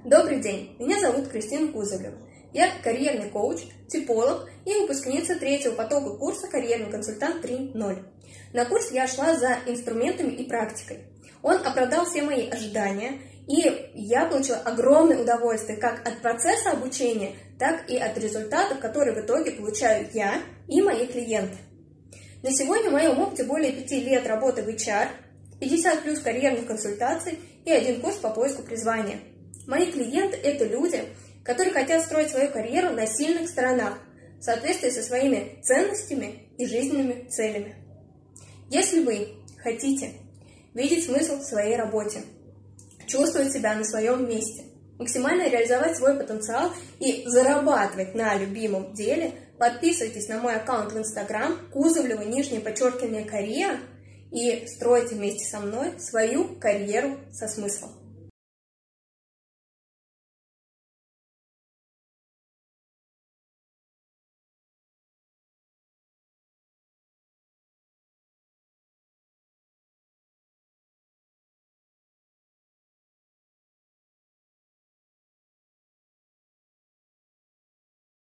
Добрый день, меня зовут Кристина Кузовлева. Я карьерный коуч, типолог и выпускница третьего потока курса «Карьерный консультант 3.0». На курс я шла за инструментами и практикой. Он оправдал все мои ожидания, и я получила огромное удовольствие как от процесса обучения, так и от результатов, которые в итоге получаю я и мои клиенты. На сегодня в моем опыте более 5 лет работы в HR, 50 плюс карьерных консультаций и 1 курс по поиску призвания. Мои клиенты – это люди, которые хотят строить свою карьеру на сильных сторонах, в соответствии со своими ценностями и жизненными целями. Если вы хотите видеть смысл в своей работе, чувствовать себя на своем месте, максимально реализовать свой потенциал и зарабатывать на любимом деле, подписывайтесь на мой аккаунт в Instagram Кузовлева_карьера и стройте вместе со мной свою карьеру со смыслом.